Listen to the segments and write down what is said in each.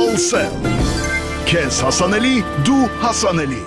Allsell։ Քեզ հասանելի, դու հասանելի։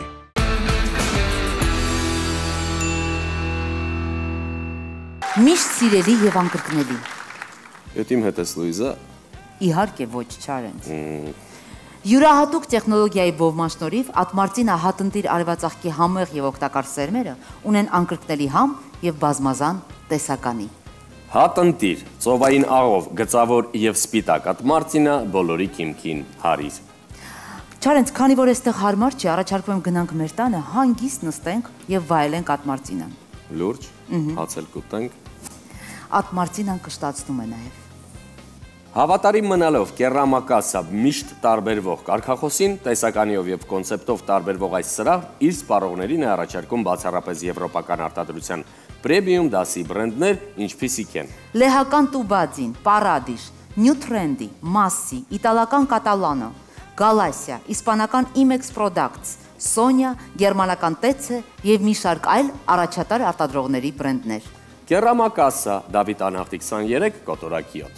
Միշտ սիրելի եւ անկրկնելի։ Ետ իմ հետ ես, Լուիզա։ Իհարկե ոչ, Չարենց։ Յուրահատուկ տեխնոլոգիայի բովման շնորհիվ Ատմարտինա հատնտիր արևածաղկի համեղ եւ օգտակար սերմերը ունեն անկրկնելի համ եւ բազմազան տեսականի։ Հատնտիր, ծովային աղով, գծավոր եւ սպիտակ Ատմարտինա բոլորի քիմքին հարիր։ Չարենց, քանի որ այստեղ հարմար չի, առաջարկում եմ գնանք մեր տանը, հանգիստ նստենք եւ վայելենք Ատմարտինան։ Լուրջ, հացել կուտենք։ Ատմարտինան կշտացնում է նաև։ Հավատարիմ մնալով կերամակասա միշտ տարբերվող կարգախոսին, տեսականիով եւ կոնցեպտով տարբերվող այս սրահ իր սպառողներին է առաջարկում բացառապես եվրոպական արտադրության պրեմիում դասի բրենդներ, ինչպիսիք են Լեհական Տուբադին, Պարադիշ, Նյուտրենդի, Մասսի, իտալական Կատալանո, Գալասիա, իսպանական Imex Products, Սոնյա, գերմանական Տեցե եւ մի շարք այլ առաջատար արտադրողների բրենդներ։ Կերամակասա, Դավիթ Անհավտի 23, կոտորակ 7։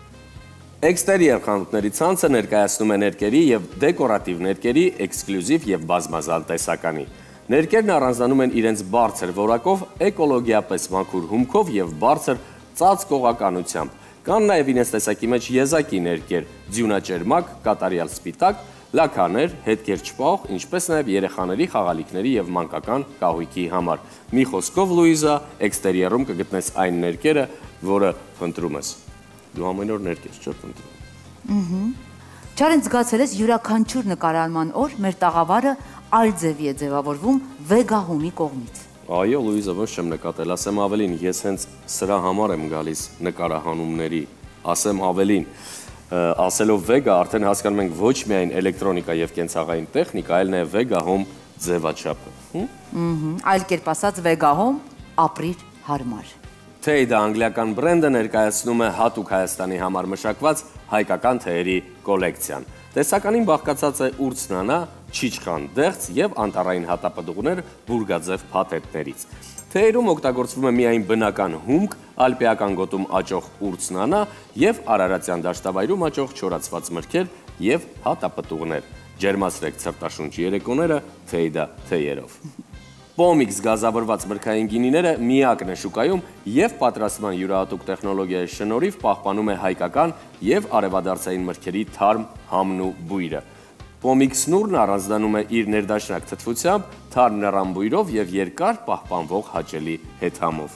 Էքստերիեր խանութների ցանցը ներկայացնում է ներկերի եւ դեկորատիվ ներկերի էքսկլյուզիվ եւ բազմազան տեսականի։ Ներկերն առանձնանում են իրենց բարձր որակով, էկոլոգիապես մաքուր հումքով եւ բարձր ծածկողականությամբ։ Կան նաև իրենց տեսակի մեջ եզակի ներկեր, ձյունաճերմակ, կատարյալ սպիտակ, լաքաներ, հետքեր չպահող, ինչպես նաև երեխաների խաղալիքների եւ մանկական կահույքի համար։ Մի խոսքով, Լուիզա, էքստերիերում կգտնես այն ներկերը, որը փնտրում ես։ Դու ամեն օր ներկեր չես փնտրում։ Չարենց զգացել ես յուրաքանչյուր նկարահանման օր մեր տաղավարը այլ ձևի է ձևավորվում վեգահումի կողմից։ Այո, Լուիզա, ոչ չեմ նկատել, ասեմ ավելին, ես հենց սրա համար եմ գալիս նկարահանումների, ասեմ ավելին, ասելով վեգա, արդեն հասկանում ենք ոչ միայն էլեկտրոնիկա եւ կենցաղային տեխնիկա, այլ նաեւ վեգահոմ ձևաչափը։ Այլ կերպ ասած վեգահոմ ապրիր հարմար։ Թեյդա անգլիական բրենդը ներկայացնում է հատուկ Հայաստանի համար մշակված հայկական թեյերի կոլեկցիան։ Տեսականին բաղկացած է ուրցնանա, չիչխան դեղց եւ անտառային հատապտուղներ բուրգաձև փաթեթներից։ Թեյերում օգտագործվում է միայն բնական հումք, ալպիական գոտում աճող ուրցնանա եւ արարատյան դաշտավայրում աճող չորացված մրգեր եւ հատապտուղներ։ Ջերմացրեք ցրտաշունչ երեկոները Թեյդա թեյերով։ Պոմիքս գազավորված մրգային գինիները միակն է շուկայում եւ պատրաստման յուրահատուկ տեխնոլոգիայի շնորհիվ պահպանում է հայկական եւ արևադարձային մրգերի թարմ համն ու բույրը։ Պոմիքս նուրն առանձնանում է իր ներդաշնակ թթվությամբ, թարմ նռան բույրով եւ երկար պահպանվող հաճելի հետհամով։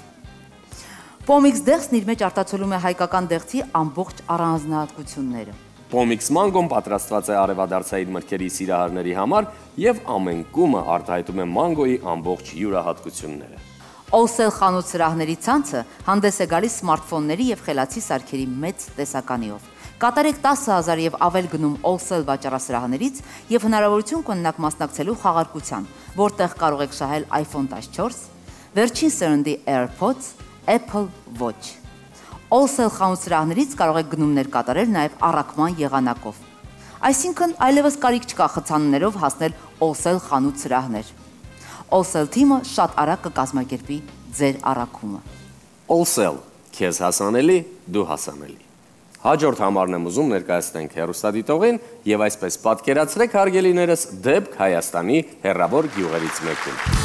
Պոմիքս դեղցն իր մեջ արտացոլում է հայկական դեղցի ամբողջ առանձնահատկությունները։ Պոմիքս մանգոն պատրաստված է արևադարձային մրգերի սիրահարների համար եւ ամեն կումը արտահայտում է մանգոյի ամբողջ յուրահատկությունները։ Allsell խանութ սրահների ցանցը հանդես է գալիս սմարթֆոնների եւ խելացի սարքերի մեծ տեսականիով։ Կատարեք 10,000 եւ ավել գնում Allsell վաճառասրահներից եւ հնարավորություն կունենաք մասնակցելու խաղարկության, որտեղ կարող եք շահել iPhone 14, վերջին սերնդի AirPods, Apple Watch։ Allsell խանութ սրահներից կարող եք գնումներ կատարել նաև առաքման եղանակով։ Այսինքն այլևս կարիք չկա խցաններով հասնել Allsell խանութ սրահներ։ Allsell թիմը շատ արագ կկազմակերպի ձեր առաքումը։ Allsell, քեզ հասանելի, դու հասանելի։ Հաջորդ համարն եմ ուզում ներկայացնենք հեռուստադիտողին եւ այսպես պատկերացրեք հարգելիներս դեպք Հայաստանի հեռավոր գյուղերից մեկում։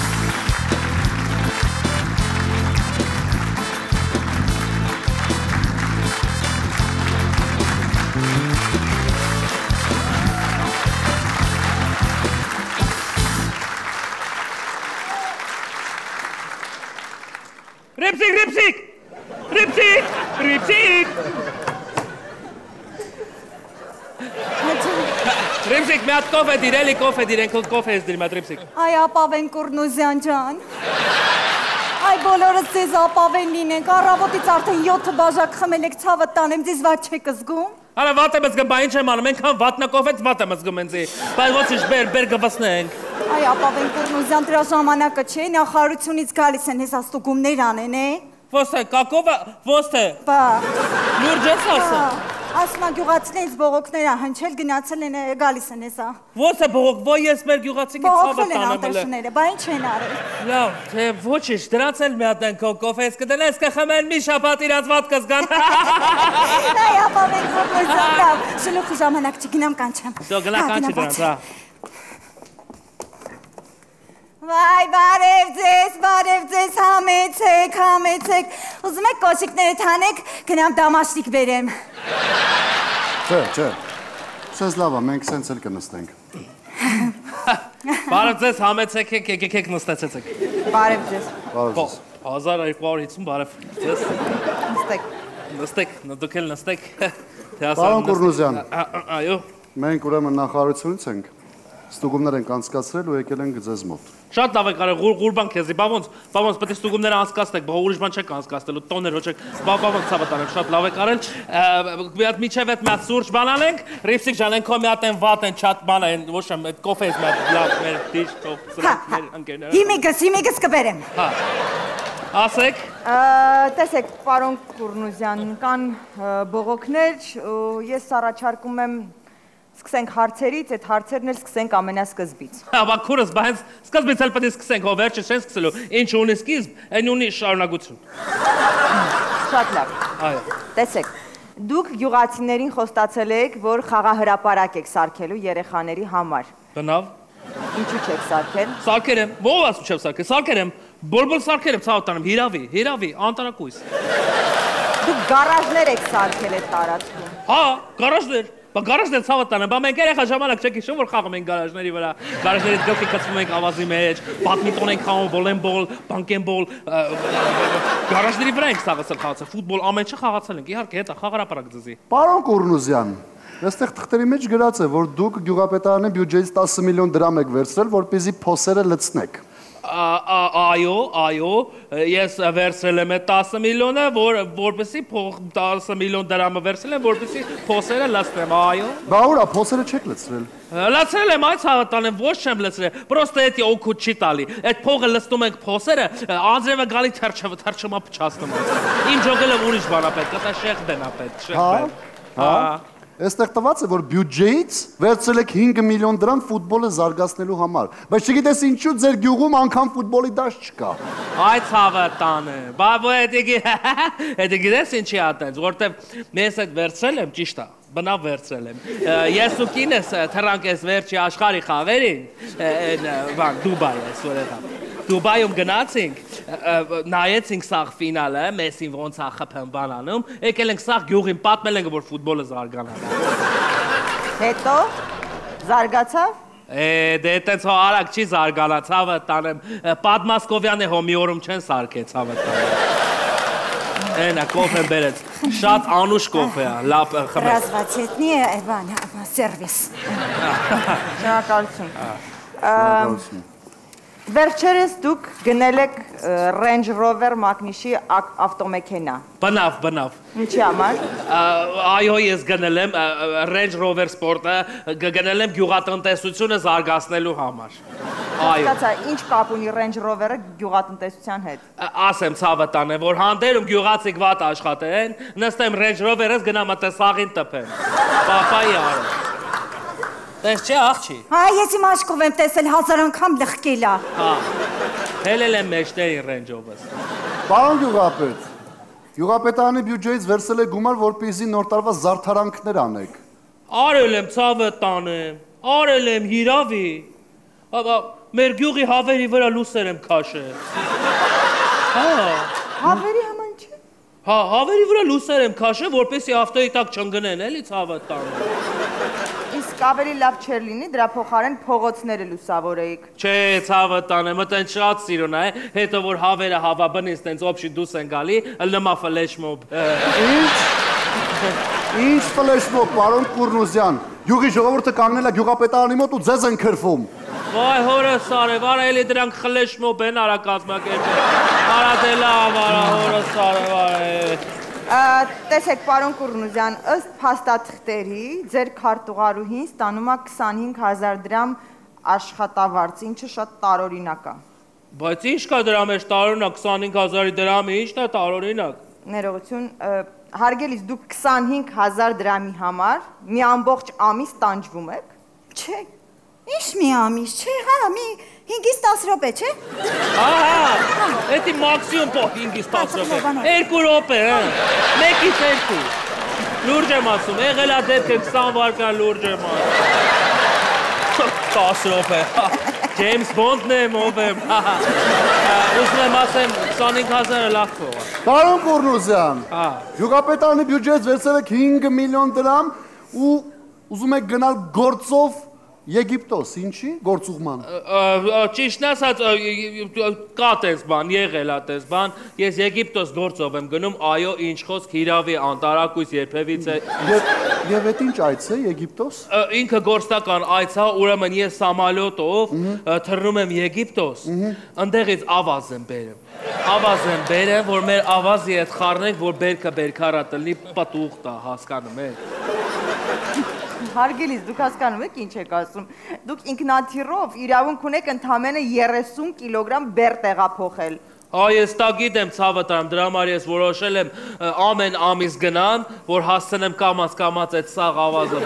Ռիպսիկ, մի հատ կոֆե դիր, էլի կոֆե դիր, ենքլ կոֆե ես դիր, մի հատ ռիպսիկ։ Այ ապավեն Կուրնուզյան ջան։ Այ բոլորս ձեզ ապավեն լինենք, առավոտից արդեն 7 բաժակ խմել եք ցավը տանեմ, ձեզ վատ չեք զգում։ Արա վատ եմ զգում, բա ինչ եմ անում, ենքան վատնակոֆեց վատ եմ զգում ենցի, բայց ոչինչ, բեր գվսնենք։ Այ ապավեն Կուրնուզյան, դրա ժամանակը չէ, նախարարությունից գալիս են հես աստուգումներ անեն, է։ Ո՞ս է, կակովը, ո՞ս է։ Բա։ Լուրջ ես ասում։ Ասմա գյուղացիներից բողոքները հնչել գնացել են գալիս են հեսա։ Ո՞ս է բողոք, ո՞й ես մեր գյուղացիքի ցավը տանեմ էլ։ Բա ինչ են արել։ Լավ, թե ոչինչ, դրանց էլ մի հատ են կոֆես կդնես կխմեն մի շաբաթ իրանց վատ կզգան։ Այ ապավեն Կուրնուզյան, լավ, Գլուխը ժամանակ չգնամ կանչեմ։ Դո գնա կանչի դրանց, հա։ Վայ, բարև ձեզ, համեցեք։ Ուզում եք կոշիկները թանեք, գնամ դամաշնիկ բերեմ։ Չէ, սեզ լավ է, մենք սենց էլ կնստենք։ Բարև ձեզ, համեցեք, եկեք նստեցեք։ Բարև ձեզ։ 1250 բարև ձեզ։ Նստեք, դուք էլ նստեք։ Պարոն Կուրնուզյան, Այո։ մենք ուրեմն նախարարությունից ենք, ստուգումներ ենք անցկացրել ու եկել ենք ձեզ մոտ։ Շատ լավ եք արել, ղուրբան քեզի, բավոնց, պետք է ստուգումները անցկացնեք, ուրիշ բան չեք անցկացնելու, տոներ ոչ եք, բավոնց ցավատ արել, շատ լավ եք արել։ Մի հատ միջև այդ մի հատ սուրճ բան անենք, Ռիվսիկ ջան, են քո մի հատ են վատ են, շատ բան են, ոչ եմ, այդ կոֆեից մի հատ լավ մեր դիշ, սրանք մեր ընկերները։ Հիմիկս կբերեմ։ Հա։ Ասեք։ Տեսեք, պարոն Կուրնուզյան, կան բողոքներ, ես առաջարկում եմ սկսենք հարցերից, այդ հարցերն էլ սկսենք ամենասկզբից։ Բա քուրս, բայց սկզբից էլ պետք է սկսենք, հո վերջը չեն սկսելու, ինչ ունի սկիզբ, այն ունի շարունակություն։ Շատ լավ։ Այո։ Տեսեք, դուք գյուղացիներին խոստացել եք, որ խաղահրապարակ եք սարքելու երեխաների համար։ Բնավ։ Ինչու չեք սարքել։ Սարքեր եմ, ո՞վ ասում չեմ սարքել, սարքեր եմ, բոլ սարքեր եմ ցավոտ տանում, հիրավի, անտարակույս։ Դուք գարաժներ եք սարքել այդ տարածքում։ Հա, գարաժներ։ Բա գարաժներ ցավոտ տանեմ, բա մենք երեխա ժամանակ չեք հիշում, որ խաղում ենք գարաժների վրա, գարաժներից գլխի կծվում ենք ավազի մեջ, բադմինտոն ենք խաղում, վոլեյբոլ, բանկենբոլ, գարաժների վրա ենք սաղացել խաղացել, ֆուտբոլ, ամեն ինչ խաղացել ենք, իհարկե հետա խաղարապարակ ձեզի։ Պարոն Կուրնուզյան, այստեղ թղթերի մեջ գրած է, որ դուք գյուղապետարանի բյուջեից 10 միլիոն դրամ եք վերցրել, որպեսզի փոսերը լցնեք։ Այո, ես վերցրել եմ այդ 10 միլիոնը, որպեսզի 10 միլիոն դրամը վերցրել եմ, որպեսզի փոսերը լցնեմ, այո։ Բա ուրա, փոսերը չեք լցրել։ Լցրել եմ, այդ ցավը տանեմ, ոչ չեմ լցրել, պրոստը էդի օգուտ չի տալի, այդ փողը լցնում ենք փոսերը, անձրևը գալի թրջմա փչացնում է։ Իմ ջոգելը ուրիշ բան է պետք, դա շեղբեն է պետք, շեղբեն։ Հա։ Այստեղ տված է, որ բյուջեից վերցրել եք 5 միլիոն դրամ ֆուտբոլը զարգացնելու համար, բայց չգիտես ինչու ձեր գյուղում անգամ ֆուտբոլի դաշտ չկա։ Այդ ցավը տանը, բա էդի գիտես ինչի ատենց, որտեվ ես այդ վերցրել եմ, ճիշտ է, բնավ վերցրել եմ, ես ու կինս թռանք ես վերջի աշխարհի խաղերին, Դուբայ այսօր եղա, Դուբայում գնացինք, նայեցինք սաղ ֆինալը, Մեսին ոնց է խփեն բան անում, եկել ենք սաղ գյուղին պատմել ենք, որ ֆուտբոլը զարգանալ է։ Հետո զարգացավ։ Դե այտենց հո արագ չի զարգանա, ցավը տանեմ, Պատմասկովյանը հո մի օրում չեն սարքել, ցավը տանեմ։ Էնա կոֆեն բերեց, շատ անուշ կոֆե է, լավ խմեց։ Ռազմացետնի է, սերվիս։ Շնորհակալություն։ Վերջերս դուք գնել եք Range Rover մակնիշի ավտոմեքենա։ Բնավ։ Ինչի համար։ Այո, ես գնել եմ Range Rover Sport-ը, գնել եմ գյուղատնտեսությունը զարգացնելու համար։ Այո։ Ստացա, ինչ կապ ունի Range Rover-ը գյուղատնտեսության հետ։ Ասեմ ցավը տանեմ, որ հանդերում գյուղացիք վատ աշխատեն, նստեմ Range Rover-ից գնամ ատեսաղին տպեմ։ Պապայի արը։ Տես չէ, աղջի։ Հա, ես իմ աչքով եմ տեսել 1000 անգամ լղկել է։ Հա, հելել եմ մեջտերի Range-ով-ս։ Պարոն գյուղապետ, գյուղապետարանի բյուջեից վերցրել եք գումար, որպեսզի նոր տարվա զարդարանքներ անեք։ Արել եմ ցավը տանեմ, արել եմ հիրավի։ Մեր գյուղի հավերի վրա լուսեր եմ քաշել։ Հա։ Հավերի համար չէ։ Հա, հավերի վրա լուսեր եմ քաշել, որպեսզի ավտոյի տակ չընկնեն, էլի ցավը տանեմ։ Իսկ ավելի լավ չէր լինի դրա փոխարեն փողոցները լուսավորեիք։ Չէ, ցավը տանեմ, այտեն շատ սիրուն է, հետո որ հավերը հավաբնից տենց օբշի դուս են գալի, լմա ֆլեշմոբ։ Ինչ ֆլեշմոբ, պարոն Կուրնուզյան, գյուղի ժողովուրդը կանգնել է գյուղապետարանի մոտ ու ձեզ են քրվում։ Վայ հորս արև, արա էլի դրանք խլեշմոբ են արա կազմակերպել։ Արա դե լավ, արա հորս արև, Տեսեք, պարոն Կուրնուզյան, ըստ փաստաթղթերի ձեր քարտուղարուհին ստանում է 25,000 դրամ աշխատավարձ, ինչը շատ տարօրինակ է։ Բայց ինչ կա դրա մեջ տարօրինակ 25,000 դրամի, ինչն է տարօրինակ։ Ներողություն, հարգելիս դուք 25,000 դրամի համար մի ամբողջ ամիս տանջվում եք։ Չէ, ինչ մի ամիս, չէ, հա, մի 5-ից 10 րոպե, չէ։ Ահա, էդի մաքսիմում 5-ից 10 րոպե, 2 րոպե, 1-ից 2։ Լուրջ եմ ասում, եղել է դեպքը 20 վարկան լուրջ եմ ասում։ 10 րոպե։ Ջեյմս Բոնդն եմ, ով եմ։ Ուզում եմ ասեմ 25,000-ը լավ փող է։ Պարոն Կուրնուզյան, գյուղապետարանի բյուջեից վերցրել եք 5 միլիոն դրամ ու ուզում եք գնալ գործով Եգիպտոս, ինչի՞, գործուղման։ Ճիշտն ասած, կա տես բան, եղել է տես բան, ես Եգիպտոս գործով եմ գնում, այո, ինչ խոսք հիրավի անտարակույս երբևիցե։ Եվ այդ ինչ այց է Եգիպտոս։ Ինքը գործնական այց է, ուրեմն ես սամալյոտով թռնում եմ Եգիպտոս, ընդեղից ավազ եմ բերեմ։ Ավազ եմ բերեմ, որ մեր ավազի հետ խառնենք, որ բերքը բերքարա տնի պտուղ տա, հասկանում եք։ Հարգելիս, դուք հասկանում եք ինչ եք ասում։ Դուք ինքնաթիռով իրավունք ունեք ընդամենը 30 կիլոգրամ բեռ տեղափոխել։ Ես դա գիտեմ, ցավը տամ, դրա համար ես որոշել եմ ամեն ամիս գնամ, որ հասցնեմ կամաց այդ սաղ ավազը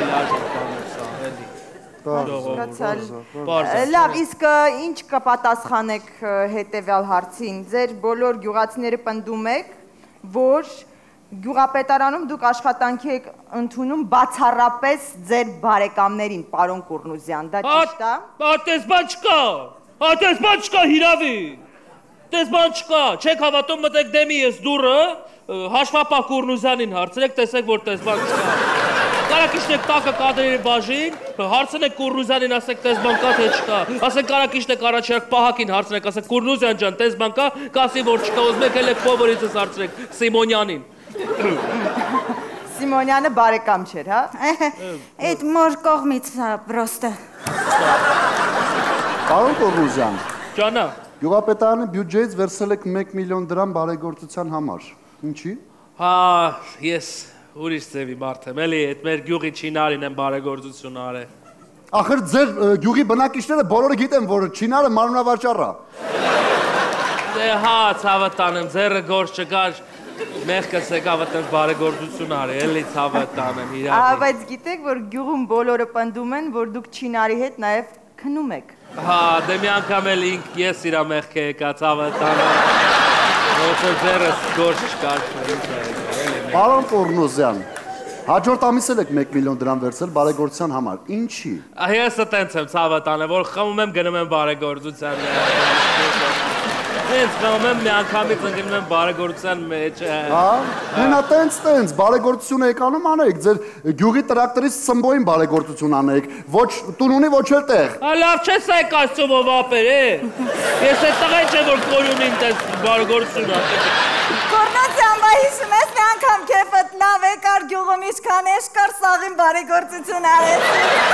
բերեմ, Լավ, իսկ ինչ կպատասխանեք հետևյալ հարցին։ Ձեր բոլոր գյուղացիները պնդում եք, որ գյուղապետարանում դուք աշխատանքի եք ընդունում բացառապես ձեր բարեկամներին, պարոն Կուրնուզյան, դա ճիշտ է։ Այդպես բան չկա, հիրավի։ Այդպես բան չկա, չեք հավատում, մտեք դեմի ես դուրը, հաշվապահ Կուրնուզյանին հարցրեք, տեսեք, որ այդպես բան չկա։ Կարակ իշտեք տակը կադրերի բաժին, հարցնեք Կուրնուզյանին, ասեք տես բան կա, թե չկա։ Ասեք կարակ իշտեք առաջարկ պահակին հարցնեք, ասեք Կուրնուզյան ջան, տես բան կա, կասի որ չկա, ուզում եք ելեք փողորիցս հարցրեք Սիմոնյանին։ Սիմոնյանը բարեկամ չէր, հա։ Այդ մոր կողմից պրոստը։ Պարոն Կուրնուզյան, Ջանա, գյուղապետարանի բյուջեից վերցրել եք 1 միլիոն դրամ բարեգործության համար։ Ինչի։ Ես ուրիշ ձևի մարդ եմ, էլի այդ մեր գյուղի չինարին եմ բարեգործություն արել։ Ախր ձեր գյուղի բնակիչները բոլորը գիտեն, որ չինարը մանրավաճառ է։ Դե հա, ցավը տանեմ, ձեռը գործ չկար, մեղքս եկավ այդպես բարեգործություն արի, էլի ցավը տանեմ, իրավի։ Բայց գիտեք, որ գյուղում բոլորը պնդում են, որ դուք չինարի հետ նաև քնում եք։ Դե մի անգամ էլ ես իրա մեղքը եկա, ցավը տանեմ, ոչ որ ձեռս գործ չկար, Պարոն Կուրնուզյան, հաջորդ ամիս էլ եք 1 միլիոն դրամ վերցրել բարեգործության համար, ինչի։ Ես տենց եմ ցավը տանեմ, որ խմում եմ գնում եմ բարեգործության Տենց խմում եմ մի անգամից ընկնում եմ բարեգործության մեջ Հենա տենց, բարեգործությունը եք անում անեք, ձեր գյուղի տրակտորից սմբոյին բարեգործություն անեք, ոչ տուն ունի, ոչ էլ տեղ Լավ չես այք ասում ով ապեր, ես այդ տղային չէ, որ կորյունին տես բարեգործություն Կորնոցյան, բա հիշում ես մի անգամ կեվդ լավ եկար գյուղում իշքան էշկար սաղին բարեգործություն արեց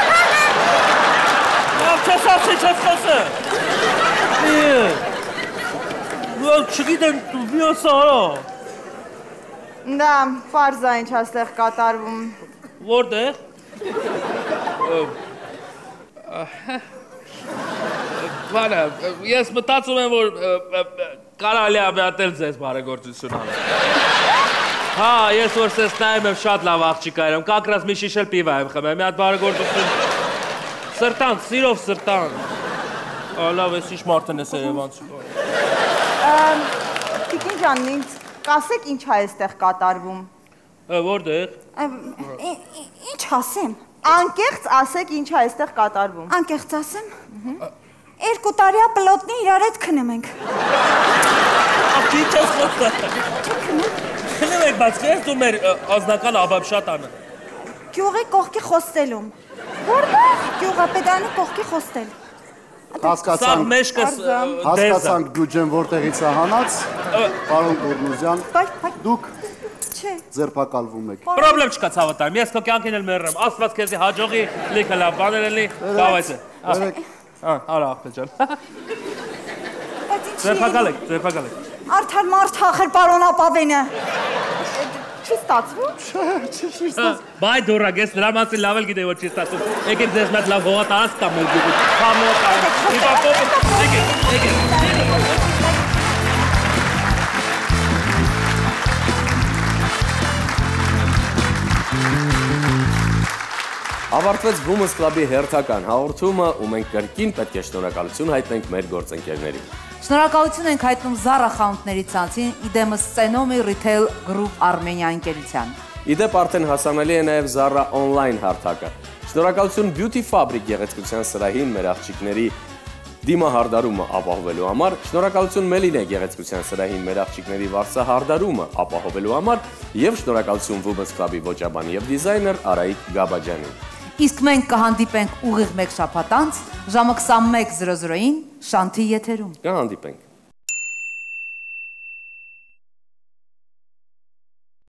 Լավ չես ասի, չես խոսը Չգիտեմ, մի ասարա Դա, պարզա ինչ աստեղ կատարվում Որտեղ? Բանը, ես մտածում եմ, որ կարալի ամյատել ձեզ բարեգործություն Հա, ես որ սես նայում եմ շատ լավ աղջիկա երեմ, կակրած մի շիշել պիվա եմ խմեմ, մի հատ բարեգործություն Սրտան, սիրով սրտան Լավ, ես ինչ մարդն ես երևանցու Տիկին ջան, ինձ կասեք ինչ է այստեղ կատարվում Որտեղ? Ինչ ասեմ? Անկեղծ ասեք ինչ է այստեղ կատարվում Անկեղծ ասեմ? 2 տարիա պլոտնի իրար հետ քնում ենք Աղջի չես խոսը Քնում եք բաց խես դու մեր ազնական աբաբշատանը Գյուղի կողքի խոստելում Որտեղ? Գյուղապետարանի կողքի խոստել Հասկացանք բյուջեն որտեղից է հանած, պարոն Կուրնուզյան, դուք ձերբակալվում եք։ Պրոբլեմ չկա ցավատայմ, ես քո կյանքին էլ մեռնեմ, աստված քեզի հաջողի, լիքը լավ բաներ ելի, կավայց է։ Արա աղբե ջան։ Ձերբակալ եք։ Արդար մարդ հախր պարոն ապավենը։ Չի ստացվում։ Բայ դուրակ, ես նրա մասին լավ էլ գիտեի, որ չի ստացվում։ Եկեք ձեզ մեծ լավ հողատարած կամ մեր գյուղի։ Համոտ արում։ Եկեք։ Ավարտվեց Բումս Club-ի հերթական հաղորդումը, ու մենք կրկին պետք է շնորհակալություն հայտնենք մեր գործընկերներին։ Շնորհակալություն ենք հայտնում Zara խանութների ցանցին, իդեմս Cenomii Retail Group Armenia ընկերության։ Իդեպ արդեն հասանելի է նաև Zara online հարթակը։ Շնորհակալություն Beauty Fabric գեղեցկության սրահին մեր աղջիկների դիմահարդարումը ապահովելու համար, շնորհակալություն Մելինե գեղեցկության սրահին մեր աղջիկների վարձահարդարումը ապահովելու համար եւ շնորհակալություն Women's Club-ի ոճաբան եւ դիզայներ Արայիկ Գաբաջյանին։ Իսկ մենք կհանդիպենք ուղիղ մեկ շաբաթ անց ժամը 21:00-ին Շանթի եթերում։ Կհանդիպենք։